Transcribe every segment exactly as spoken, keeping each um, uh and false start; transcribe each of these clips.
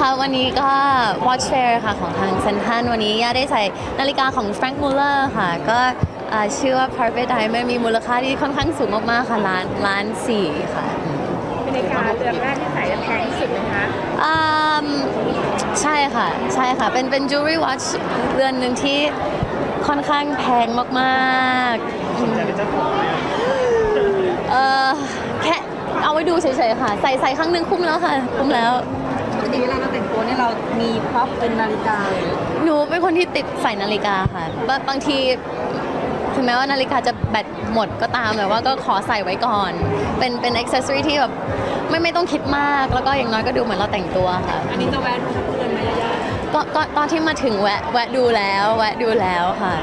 ค่ะวันนี้ก็ Watch Fair ค่ะของทางเซนทรัลวันนี้ย่าได้ใส่นาฬิกาของ Frank Muller ค่ะก็ชื่อว่า Private Diamond มีมูลค่าที่ค่อนข้างสูงมากๆค่ะล้านล้านสี่ค่ะเป็นนาฬิกาเรือนแรกที่ใส่แพงที่สุดนะคะอ่าใช่ค่ะใช่ค่ะเป็นเป็น jewelry watch เรือนหนึ่งที่ค่อนข้างแพงมากๆสนใจเป็นเจ้าของไหมเออแค่เอาไว้ดูเฉยๆค่ะใส่ใส่ครั้งหนึ่งคุ้มแล้วค่ะคุ้มแล้วปกติเวลาเราแต่งตัวเนี่ยเรามีพร็อพเป็นนาฬิกาหนูเป็นคนที่ติดใส่นาฬิกาค่ะบางทีถึงแม้ว่านาฬิกาจะแบตหมดก็ตามแต่ว่าก็ขอใส่ไว้ก่อนเป็นเป็นอ็อกเซสซอรี่ที่แบบไม่ไม่ต้องคิดมากแล้วก็อย่างน้อยก็ดูเหมือนเราแต่งตัวค่ะอันนี้จะแวะดูเพื่อนไหมย่าก็ก็ตอนที่มาถึงแวะแวะดูแล้วแวะดูแล้วค่ะ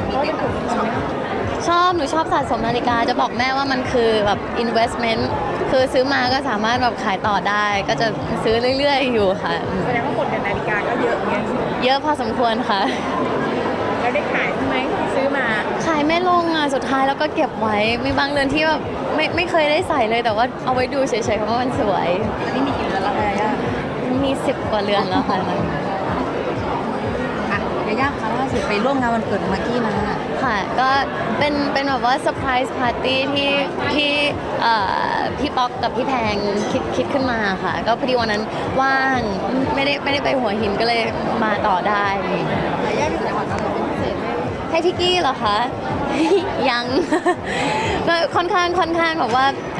ชอบหนูชอบสะสมนาฬิกาจะบอกแม่ว่ามันคือแบบ investment คือซื้อมาก็สามารถแบบขายต่อได้ก็จะซื้อเรื่อยๆอยู่ค่ะแสดงว่าหมดกับนาฬิกาก็เยอะเงี้ยเยอะพอสมควรค่ะแล้วได้ขายใช่ไหมซื้อมาขายไม่ลงอ่ะสุดท้ายแล้วก็เก็บไว้มีบางเรือนที่แบบไม่ไม่เคยได้ใส่เลยแต่ว่าเอาไว้ดูเฉยๆเพราะว่ามันสวยอันนี้มีกี่เรือนแล้วย่ามีสิบกว่าเรือนแล้วค่ะมันอ่ะย่าคะล่าสุดไปร่วมงานวันเกิดมากกี้มาค่ะก็เป็นเป็นแบบว่าเซอร์ไพรส์ปาร์ตี้ที่ที่พี่ป๊อกกับพี่แพงคิดคิดขึ้นมาค่ะก็พอดีวันนั้นว่างไม่ได้ไม่ได้ไปหัวหินก็เลยมาต่อได้ย่ามีของขวัญอะไรเป็นพิเศษไหมให้พี่กี้เหรอคะ ยังก็ค่อนข้างค่อนข้างแบบว่า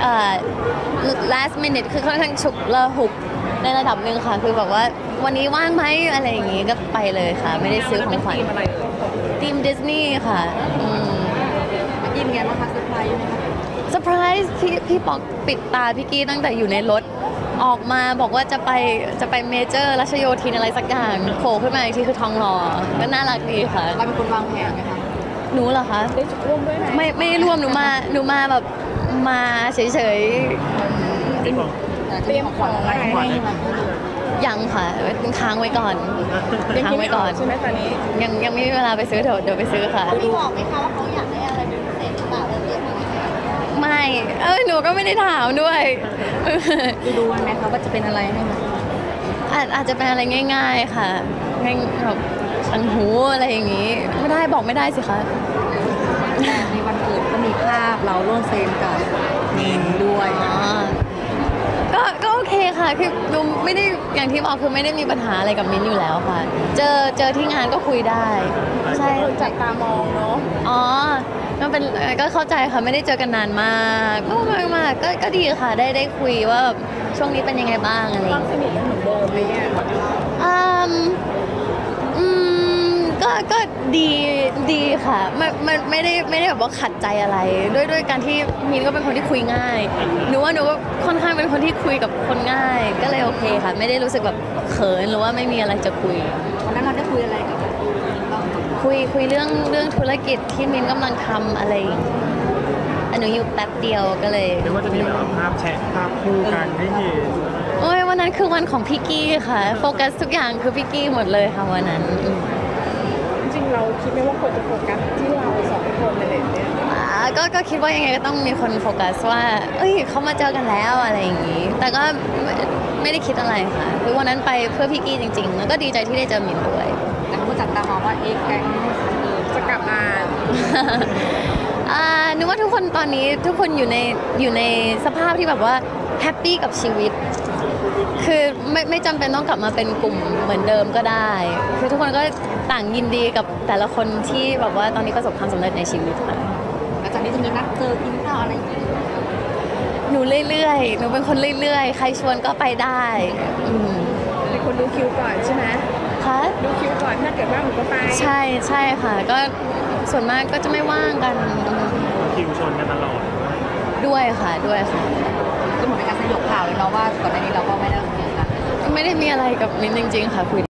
last minute คือค่อนข้างฉุกระหุกในระดับหนึ่งค่ะคือแบบว่าวันนี้ว่างไหมอะไรอย่างงี้ก็ไปเลยค่ะไม่ได้ซื้อของขวัญทีมดิสนีย์ค่ะยิ้มแย้มนะคะเซอร์ไพรส์ไหมคะเซอร์ไพรส์พี่พี่ปอกปิดตาพี่กี้ตั้งแต่อยู่ในรถออกมาบอกว่าจะไปจะไปเมเจอร์รัชโยธินอะไรสักอย่างโผล่ขึ้นมาอีกทีคือทองหล่อก็น่ารักดีค่ะเราเป็นคนวางแผนไหมคะหนูเหรอคะได้จุดร่วมด้วยไหมไม่ไม่ร่วมหนูมาหนูมาแบบมาเฉยๆเตรียมของอะไรให้ยังค่ะค้างไว้ก่อนค้างไว้ก่อนใช่ไหมตอนนี้ยังยังไม่มีเวลาไปซื้อเดี๋ยวเดี๋ยวไปซื้อค่ะพี่บอกไหมคะว่าเขาอยากได้อะไรเป็นพิเศษหรือเปล่าเราเรียกมาไม่เออหนูก็ไม่ได้ถามด้วยดูดูไหมคะว่าจะเป็นอะไรให้มันอาจอาจจะเป็นอะไรง่ายๆค่ะง่ายแบบชังหูอะไรอย่างงี้ไม่ได้บอกไม่ได้สิคะในวันเกิดก็มีภาพเราร่วมเฟรมกับมินด้วยก็ก็โอเคค่ะคือหนูไม่ได้อย่างที่บอกคือไม่ได้มีปัญหาอะไรกับมิ้นอยู่แล้วค่ะเจอเจอที่งานก็คุยได้ใช่จับตามองเนาะอ๋อก็เป็นก็เข้าใจค่ะไม่ได้เจอกันนานมากก็มากมากก็ก็ดีค่ะได้ได้คุยว่าช่วงนี้เป็นยังไงบ้างอะไรความสนิทกันเหมือนเดิมไหมเนี่ยอืมอืมก็ก็ดีดีค่ะมันมันไม่ได้ไม่ได้แบบว่าขัดใจอะไรด้วยด้วยการที่มินก็เป็นคนที่คุยง่ายหนูว่าหนูก็ค่อนข้างเป็นคนที่คุยกับคนง่ายก็เลยโอเคค่ะไม่ได้รู้สึกแบบเขินหรือว่าไม่มีอะไรจะคุยวันนั้นเราได้คุยอะไรกับคุยคุยเรื่องเรื่องธุรกิจที่มินกำลังทำอะไรหนูอยู่แป๊บเดียวก็เลยหรือว่าจะมีแบบภาพแชะภาพคู่กันให้เห็นโอ้ยวันนั้นคือวันของพี่กี้ค่ะโฟกัสทุกอย่างคือพี่กี้หมดเลยค่ะวันนั้นจริงเราคิดไหมว่าคนจะโฟกัสที่เราสองคนอะไรเนี่ยก็ก็คิดว่ายังไงก็ต้องมีคนโฟกัสว่าเอ้ยเขามาเจอกันแล้วอะไรอย่างนี้แต่ก็ไม่ได้คิดอะไรค่ะคือวันนั้นไปเพื่อพี่กี้จริงๆแล้วก็ดีใจที่ได้เจอมินด้วยแต่เขาจับตามองว่าเอ็กแก๊งจะกลับมาอ่านึกว่าทุกคนตอนนี้ทุกคนอยู่ในอยู่ในสภาพที่แบบว่าแฮปปี้กับชีวิตคือไม่ไม่จำเป็นต้องกลับมาเป็นกลุ่มเหมือนเดิมก็ได้คือทุกคนก็ต่างยินดีกับแต่ละคนที่แบบว่าตอนนี้ประสบความสำเร็จในชีวิตค่ะหลังจากนี้จะมีนัดเจอกินข้าวอะไรอีกหนูเรื่อยๆหนูเป็นคนเรื่อยๆใครชวนก็ไปได้เป็นคนดูคิวก่อนใช่ไหมคะดูคิวก่อนถ้าเกิดว่าหนูก็ไปใช่ใช่ค่ะก็ส่วนมากก็จะไม่ว่างกันคิวชนกันตลอดด้วยค่ะด้วยค่ะก็เหมือนเป็นการสยบข่าวเลยเนาะว่าก่อนหน้านี้เราก็ไม่ได้คุยกันไม่ได้มีอะไรกับมิ้นจริงๆค่ะคุย